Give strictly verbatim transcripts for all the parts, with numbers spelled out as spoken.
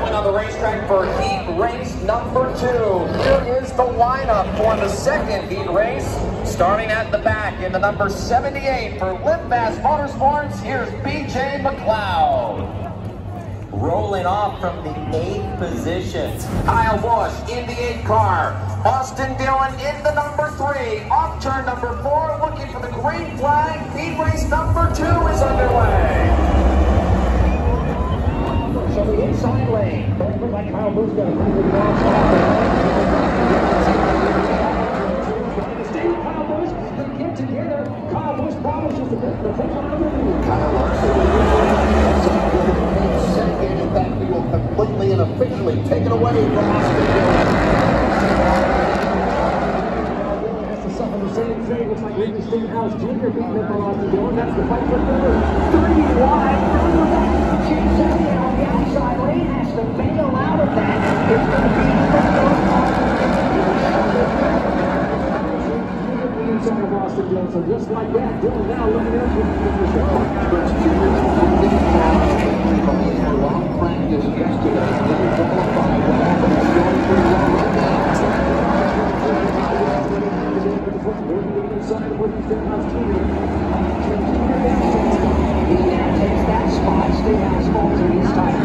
arriving on the racetrack for heat race number two. Here is the lineup for the second heat race. Starting at the back in the number seventy-eight for Liftfast Motorsports, here's B J McLeod. Rolling off from the eighth position, Kyle Busch in the eight car. Austin Dillon in the number three. Off turn number four, looking for the green flag. Heat race number two is underway. So the inside lane, looks like Kyle Busch got a pretty good launch. Kyle Busch can get together. Kyle Busch promises to get the first one. Kyle Larson second. In fact, we will completely and officially take it away from Austin Dillon. Has to suffer the same fate. Looks like Ricky Stenhouse Junior beating up on Austin Dillon. That's the fight for third. Three wide. Chase Elliott on the outside lane has to bail out of that. It's going to be the inside of Austin Dillon. So just like that, Dillon now looking at the show. Long practice yesterday. Didn't qualify. What happened? He's going pretty well right now. Inside of Ricky Stenhouse Junior He now takes that spot. Stenhouse falls in his time.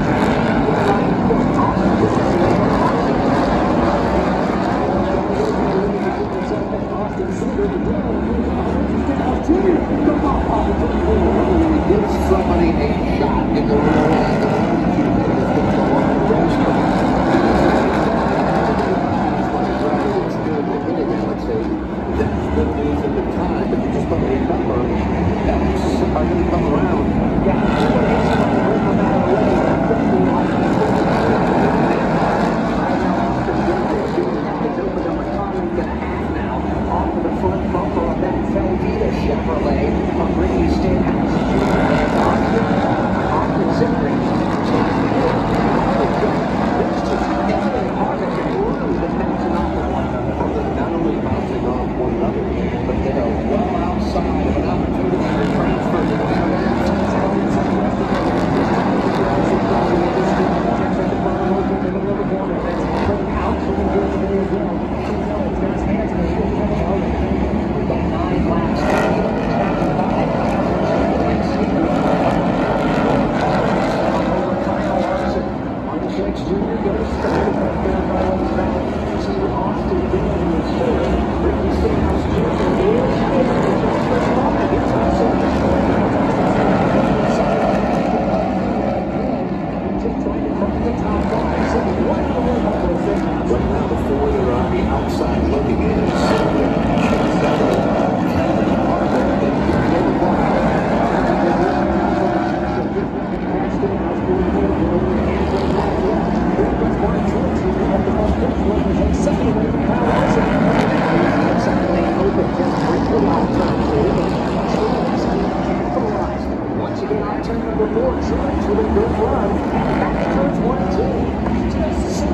Gives somebody a shot in the real life. Once again, on turn number four, George with a good run. Back towards one two. Just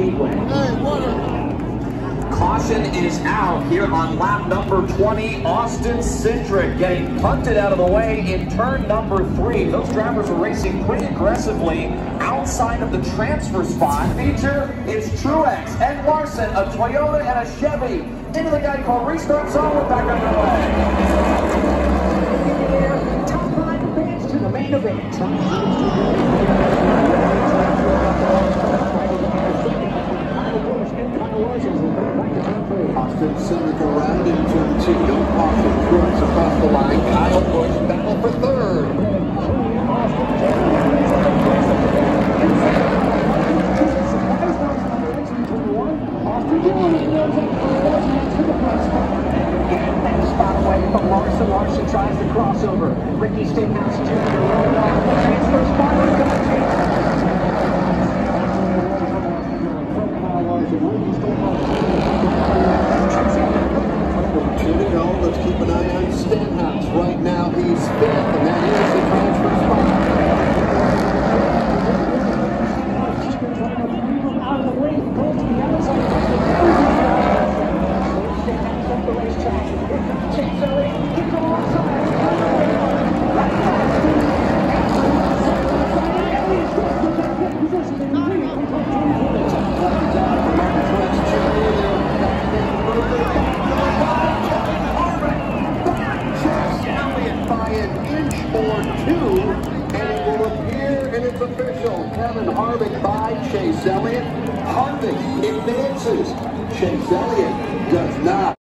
speedway. Caution is out here on lap number twenty. Austin Cindric getting punted out of the way in turn number three. Those drivers are racing pretty aggressively outside of the transfer spot. Feature is Truex and Larson, a Toyota and a Chevy. Into the guy called Restart Zone, we're back underway. Top five advance to the main event. Austin Cindric around in turn two. No caution. Truex across the line. Kyle Busch battle for third. Spot away from Larson. Larson tries the crossover. Ricky Stenhouse Junior transfer spot. Two to go. Let's keep an eye on Stenhouse. Right now he's fifth, and that is the transfer spot. Out of the way, goes to the other side. Stenhouse up the racetrack. Chase Elliott, keep on one side. Official Kevin Harvick by Chase Elliott. Harvick advances. Chase Elliott does not.